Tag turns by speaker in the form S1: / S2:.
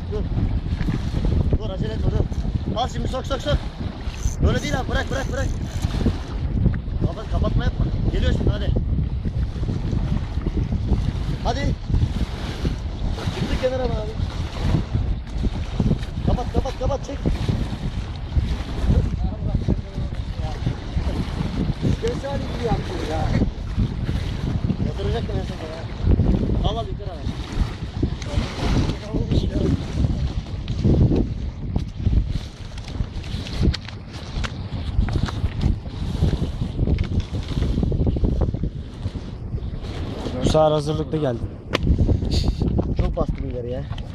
S1: Dur. Dur acele etme dur. Al şimdi sok. Böyle değil abi, bırak. Kapatma yapma. Geliyor şimdi hadi. Hadi. Çıktı kenara mı abi? Kapat çek.
S2: Görsel gibi yaptın ya.
S1: Yatıracak mı neyse ya? Al yukarı abi.
S3: Bu sefer hazırlıklı geldim.
S1: Çok bastım ileri ya.